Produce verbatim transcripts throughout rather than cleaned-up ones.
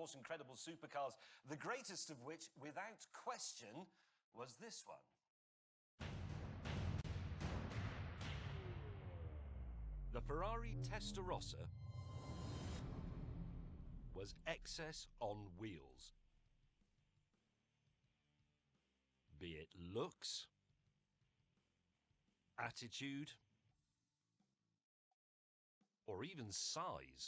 course, incredible supercars, the greatest of which, without question, was this one. The Ferrari Testarossa was excess on wheels. Be it looks, attitude, or even size.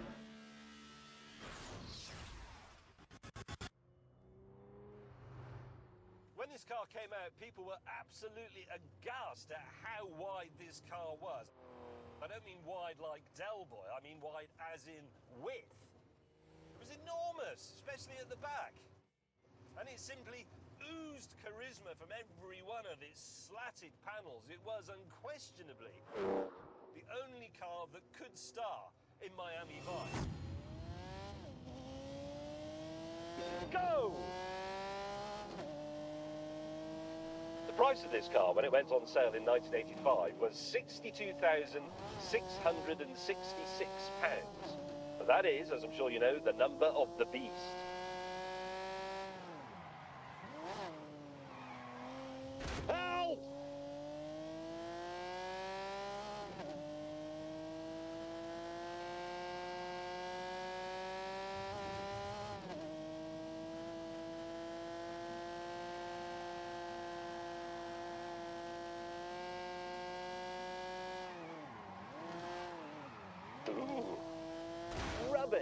When this car came out, people were absolutely aghast at how wide this car was. I don't mean wide like Del Boy, I mean wide as in width. It was enormous, especially at the back. And it simply oozed charisma from every one of its slatted panels. It was unquestionably the only car that could star in Miami Vice. Go! The price of this car when it went on sale in nineteen eighty-five was sixty-two thousand six hundred sixty-six pounds. That is, as I'm sure you know, the number of the beast. Help! Ooh, rubbish.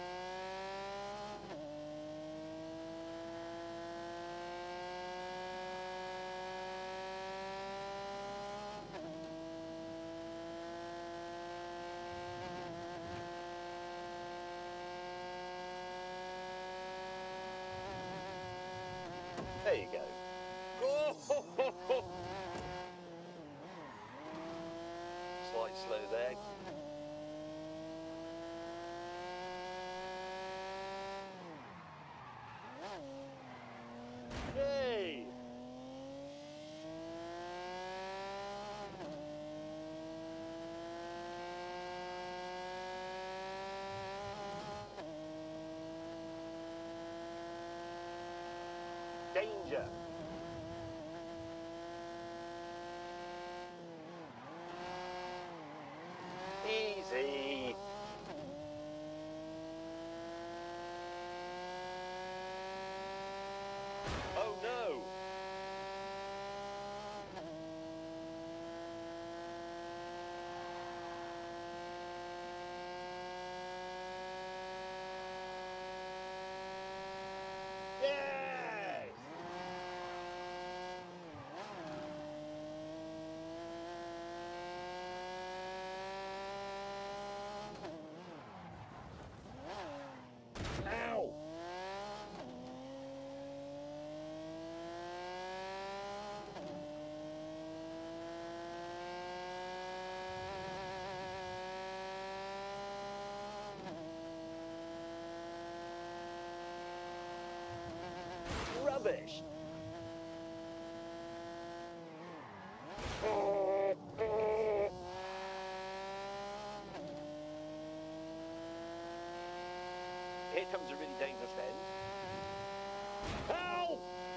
There you go. Oh, ho, ho, ho. Slight slow there. Hey! Danger! Easy! Oh no! Yes! Ow! Rubbish! Here comes a really dangerous bend. Help!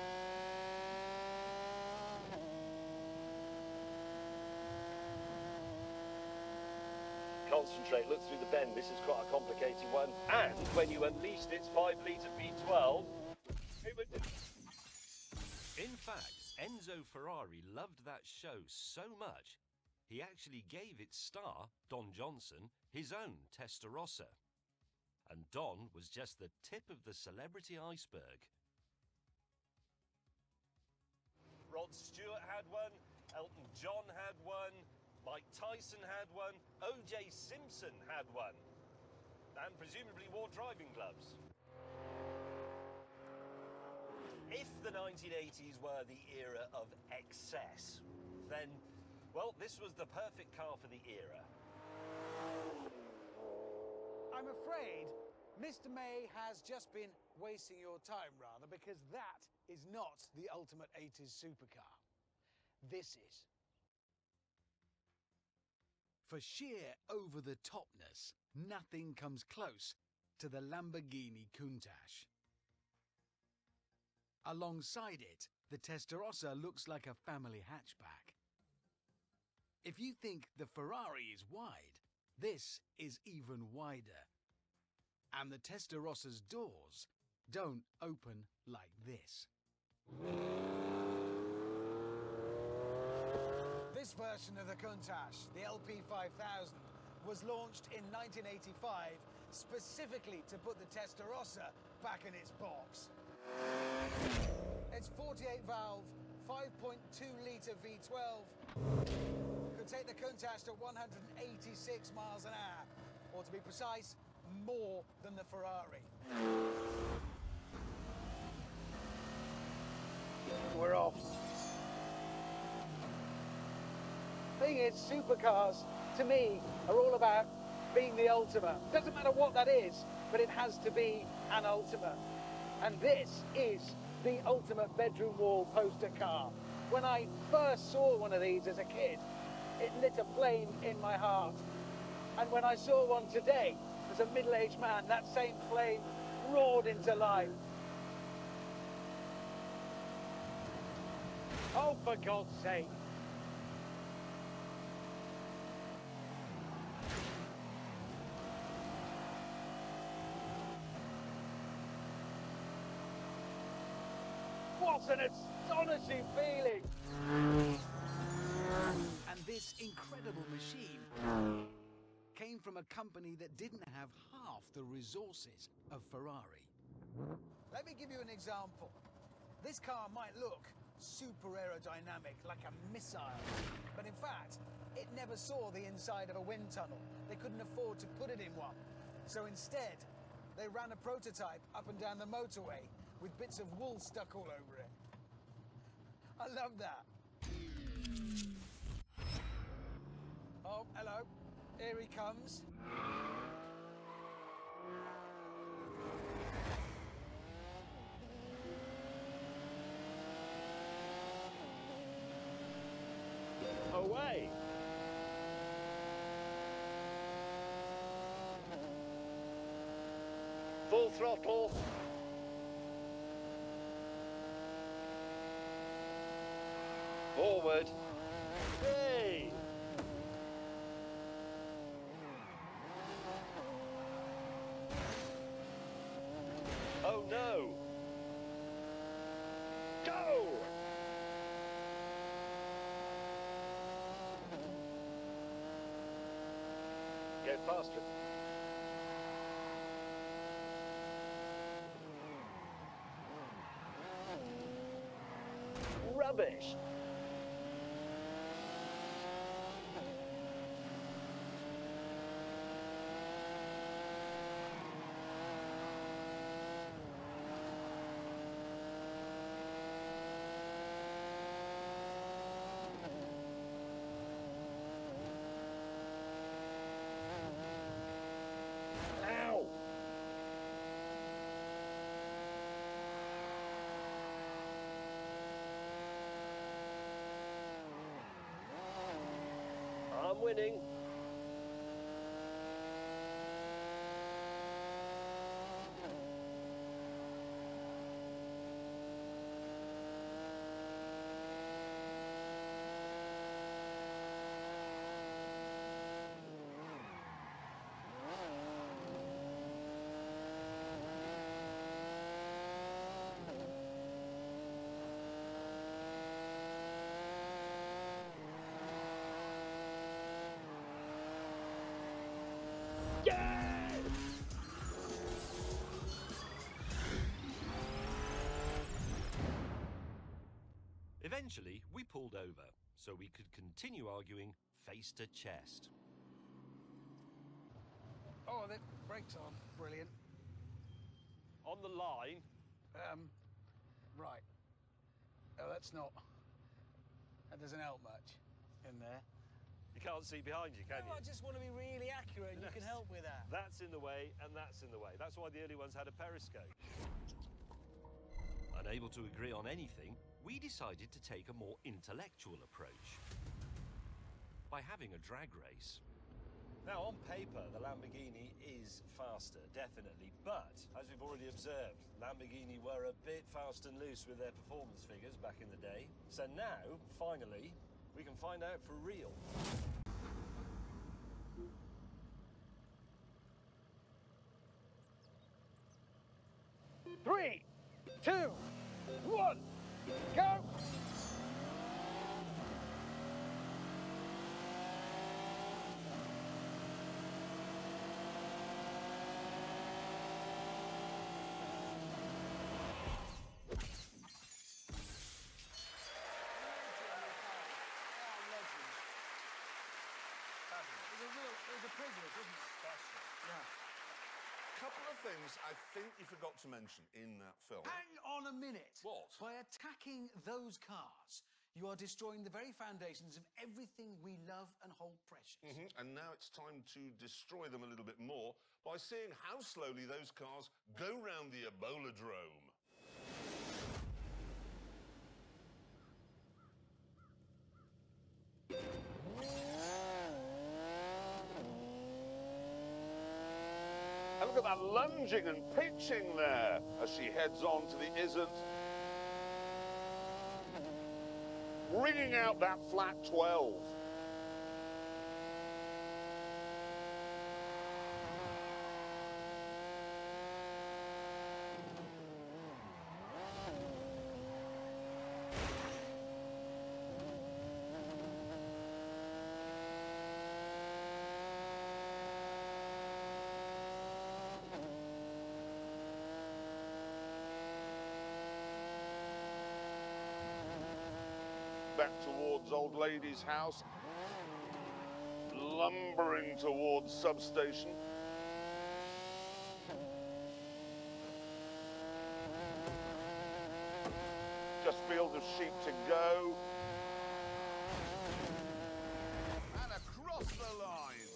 Concentrate, look through the bend. This is quite a complicated one. And when you unleashed its five litre V twelve, it would... In fact, Enzo Ferrari loved that show so much, he actually gave its star, Don Johnson, his own Testarossa. And Don was just the tip of the celebrity iceberg. Rod Stewart had one, Elton John had one, Mike Tyson had one, O J Simpson had one, and presumably wore driving gloves. If the nineteen eighties were the era of excess, then, well, this was the perfect car for the era. I'm afraid Mister May has just been wasting your time, rather, because that is not the ultimate eighties supercar. This is. For sheer over-the-topness, nothing comes close to the Lamborghini Countach. Alongside it, the Testarossa looks like a family hatchback. If you think the Ferrari is wide, this is even wider. And the Testarossa's doors don't open like this. This version of the Countach, the L P five thousand, was launched in nineteen eighty-five specifically to put the Testarossa back in its box. Its forty-eight valve, five point two litre V twelve could take the Countach to one hundred eighty-six miles an hour, or to be precise, more than the Ferrari. We're off. Thing is, supercars, to me, are all about being the ultimate. Doesn't matter what that is, but it has to be an ultimate. And this is the ultimate bedroom wall poster car. When I first saw one of these as a kid, it lit a flame in my heart. And when I saw one today, as a middle-aged man, that same flame roared into life. Oh, for God's sake. What an astonishing feeling! And this incredible machine came from a company that didn't have half the resources of Ferrari. Let me give you an example. This car might look super aerodynamic, like a missile, but in fact, it never saw the inside of a wind tunnel. They couldn't afford to put it in one. So instead, they ran a prototype up and down the motorway with bits of wool stuck all over it. I love that. Oh, hello. Here he comes. Away! Full throttle. Forward. Hey! Oh no! Go! Get faster. Rubbish! I'm winning. Eventually, we pulled over, so we could continue arguing face to chest. Oh, the brakes are brilliant. On the line. Um, right. Oh, that's not... That doesn't help much in there. You can't see behind you, can no, you? I just want to be really accurate, and you can help with that. That's in the way, and that's in the way. That's why the early ones had a periscope. Unable to agree on anything, we decided to take a more intellectual approach by having a drag race. Now, on paper, the Lamborghini is faster, definitely, but, as we've already observed, Lamborghini were a bit fast and loose with their performance figures back in the day. So now, finally, we can find out for real. Three, two, one, go! Couple of things I think you forgot to mention in that film. Hang on a minute. What? By attacking those cars, you are destroying the very foundations of everything we love and hold precious. Mm-hmm. And now it's time to destroy them a little bit more by seeing how slowly those cars go round the Eboladrome. And look at that lunging and pitching there as she heads on to the isn't. Bringing out that flat twelve. Back towards old lady's house, lumbering towards substation. Just field of sheep to go. And across the line.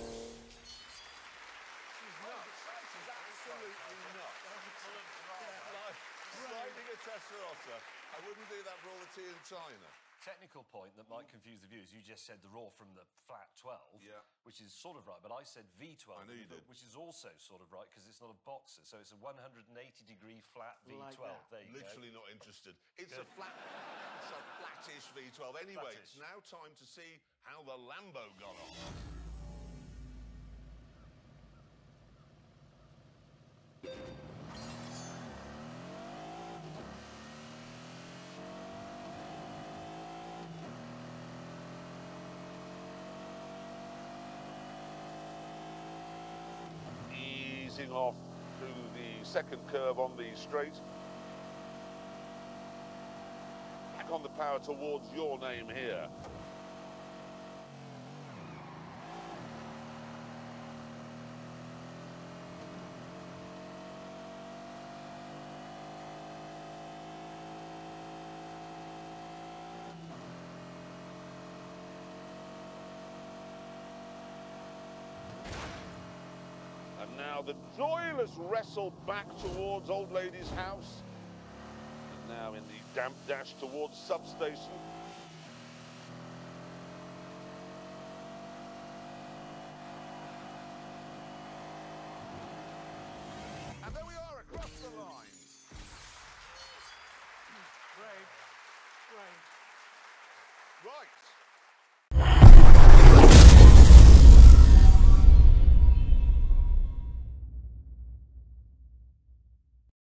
She's nuts. She's absolutely nuts. Like sliding a Testarossa. I wouldn't do that for all the tea in China. Technical point that might confuse the viewers. You just said the roar from the flat twelve, Yeah. which is sort of right, but I said V twelve, I know you did. which is also sort of right because it's not a boxer, so it's a one hundred eighty degree flat V twelve. Like there you Literally go. not interested. It's Good. a flat, it's a flattish V twelve. Anyway, Flattish. it's now time to see how the Lambo got on. Easing off to the second curve on the straight. Back on the power towards your name here. And now the joyless wrestle back towards old lady's house. And now in the damp dash towards substation. And there we are across the line. Brave. Brave. Right.